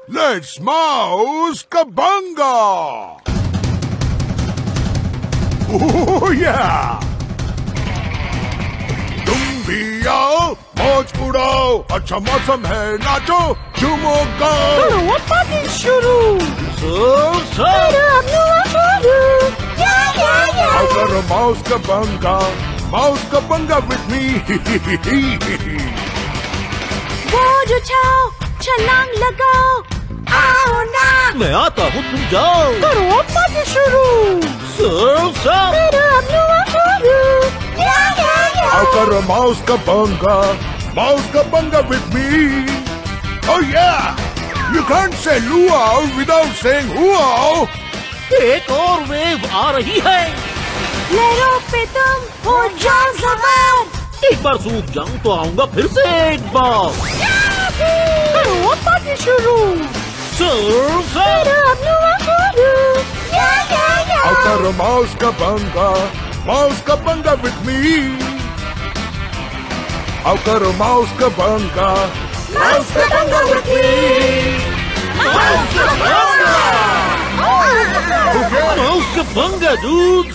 Let's MousekeBunga! Oh yeah! तुम भी आओ, मौज उड़ाओ, अच्छा मौसम है, नाचो, झूमो गाओ। करो पार्टी शुरू। आओ करो MousekeBunga with me. बोझ उठाओ, छलांग लगाओ, आओ ना। मैं आता हूँ, तुम जाओ। करो पार्टी शुरू। आओ करो MousekeBunga with me. Oh yeah! You can't say luau without saying huau. एक और वेव आ रही है। लहरों पे तुम हो जाओ सवार। एक बार सूख जाऊं तो आऊंगा फिर से एक बार। करो पार्टी शुरू। आओ करो MousekeBunga with me. आओ करो MousekeBunga with me. MousekeBunga, dudes.